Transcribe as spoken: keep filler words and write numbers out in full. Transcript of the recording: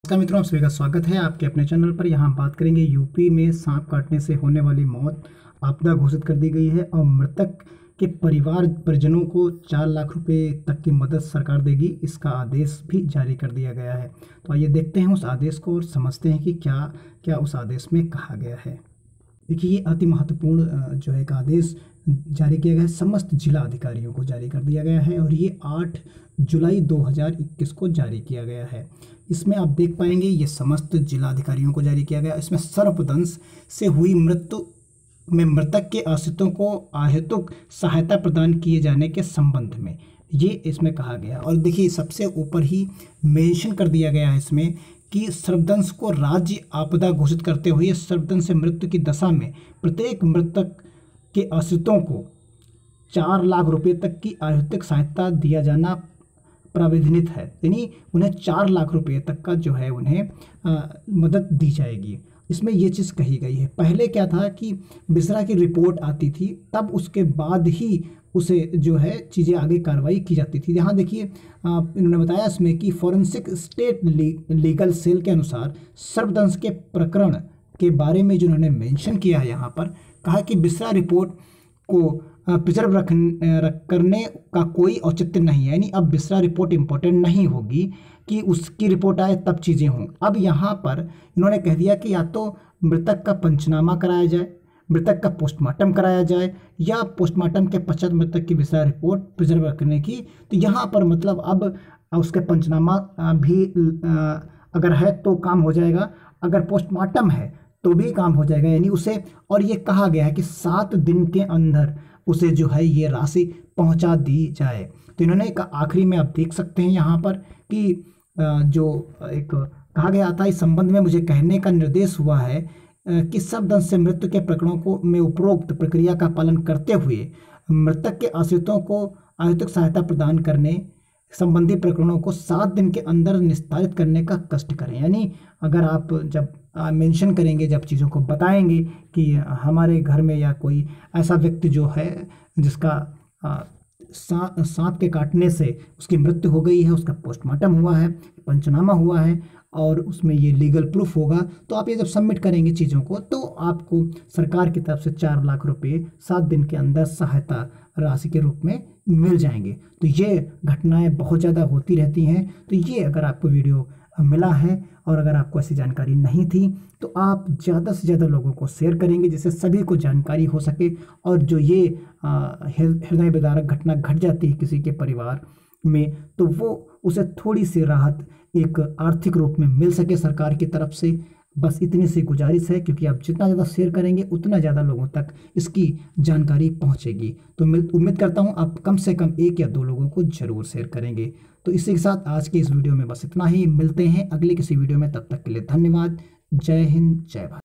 नमस्कार मित्रों, आप सभी का स्वागत है आपके अपने चैनल पर। यहाँ हम बात करेंगे यूपी में सांप काटने से होने वाली मौत आपदा घोषित कर दी गई है और मृतक के परिवार परिजनों को चार लाख रुपए तक की मदद सरकार देगी, इसका आदेश भी जारी कर दिया गया है। तो आइए देखते हैं उस आदेश को और समझते हैं कि क्या क्या उस आदेश में कहा गया है। देखिए, ये अति महत्वपूर्ण जो है एक आदेश जारी किया गया है, समस्त जिला अधिकारियों को जारी कर दिया गया है और ये आठ जुलाई दो हज़ार इक्कीस को जारी किया गया है। इसमें आप देख पाएंगे ये समस्त जिला अधिकारियों को जारी किया गया। इसमें सर्पदंश से हुई मृत्यु में मृतक के आश्रितों को अहेतुक सहायता प्रदान किए जाने के संबंध में ये इसमें कहा गया। और देखिए, सबसे ऊपर ही मेंशन कर दिया गया है इसमें कि सर्पदंश को राज्य आपदा घोषित करते हुए सर्पदंश से मृत्यु की दशा में प्रत्येक मृतक के आश्रितों को चार लाख रुपए तक की आर्थिक सहायता दिया जाना प्रावधानित है। यानी उन्हें चार लाख रुपए तक का जो है उन्हें आ, मदद दी जाएगी। इसमें ये चीज़ कही गई है। पहले क्या था कि बिसरा की रिपोर्ट आती थी, तब उसके बाद ही उसे जो है चीज़ें आगे कार्रवाई की जाती थी। यहाँ देखिए, इन्होंने बताया इसमें कि फॉरेंसिक स्टेट लीगल सेल के अनुसार सर्पदंश के प्रकरण के बारे में जो उन्होंने मेंशन किया है, यहाँ पर कहा कि बिसरा रिपोर्ट को प्रिजर्व रख रख करने का कोई औचित्य नहीं है। यानी अब बिसरा रिपोर्ट इम्पोर्टेंट नहीं होगी कि उसकी रिपोर्ट आए तब चीज़ें हों। अब यहाँ पर इन्होंने कह दिया कि या तो मृतक का पंचनामा कराया जाए, मृतक का पोस्टमार्टम कराया जाए, या पोस्टमार्टम के पश्चात मृतक की बिसरा रिपोर्ट प्रिजर्व रखने की। तो यहाँ पर मतलब अब उसके पंचनामा भी अगर है तो काम हो जाएगा, अगर पोस्टमार्टम है तो भी काम हो जाएगा। यानी उसे, और ये कहा गया है कि सात दिन के अंदर उसे जो है ये राशि पहुंचा दी जाए। तो इन्होंने एक आखिरी में आप देख सकते हैं यहाँ पर कि जो एक कहा गया था, इस संबंध में मुझे कहने का निर्देश हुआ है कि सर्पदंश से मृत्यु के प्रकरणों को में उपरोक्त प्रक्रिया का पालन करते हुए मृतक के आश्रितों को आर्थिक सहायता प्रदान करने संबंधी प्रकरणों को सात दिन के अंदर निस्तारित करने का कष्ट करें। यानी अगर आप जब मेंशन करेंगे, जब चीज़ों को बताएंगे कि हमारे घर में या कोई ऐसा व्यक्ति जो है जिसका सा, सांप के काटने से उसकी मृत्यु हो गई है, उसका पोस्टमार्टम हुआ है, पंचनामा हुआ है और उसमें ये लीगल प्रूफ होगा, तो आप ये जब सबमिट करेंगे चीज़ों को, तो आपको सरकार की तरफ से चार लाख रुपए सात दिन के अंदर सहायता राशि के रूप में मिल जाएंगे। तो ये घटनाएं बहुत ज़्यादा होती रहती हैं। तो ये अगर आपको वीडियो मिला है और अगर आपको ऐसी जानकारी नहीं थी तो आप ज़्यादा से ज़्यादा लोगों को शेयर करेंगे जिससे सभी को जानकारी हो सके। और जो ये हृदय विदारक घटना घट जाती है किसी के परिवार में, तो वो उसे थोड़ी सी राहत एक आर्थिक रूप में मिल सके सरकार की तरफ से। बस इतनी सी गुजारिश है, क्योंकि आप जितना ज़्यादा शेयर करेंगे उतना ज़्यादा लोगों तक इसकी जानकारी पहुंचेगी। तो मैं उम्मीद करता हूं आप कम से कम एक या दो लोगों को ज़रूर शेयर करेंगे। तो इसी के साथ आज के इस वीडियो में बस इतना ही। मिलते हैं अगले किसी वीडियो में, तब तक के लिए धन्यवाद। जय हिंद, जय भारत।